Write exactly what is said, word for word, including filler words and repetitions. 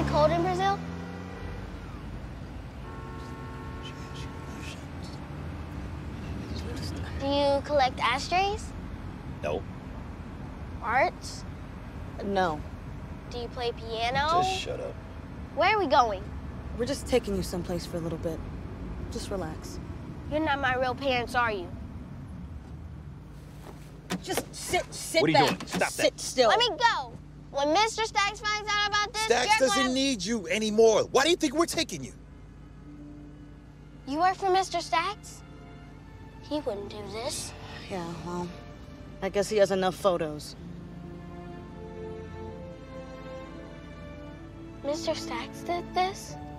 it cold in Brazil? Do you collect ashtrays? No. Arts? No. Do you play piano? Just shut up. Where are we going? We're just taking you someplace for a little bit. Just relax. You're not my real parents, are you? Just sit, sit What are you back. doing? Stop that. Sit still. Let me go. When Mister Stacks finds out about this, Stacks you're doesn't gonna... need you anymore. Why do you think we're taking you? You work for Mister Stacks? He wouldn't do this. Yeah, well, I guess he has enough photos. Mister Stacks did this?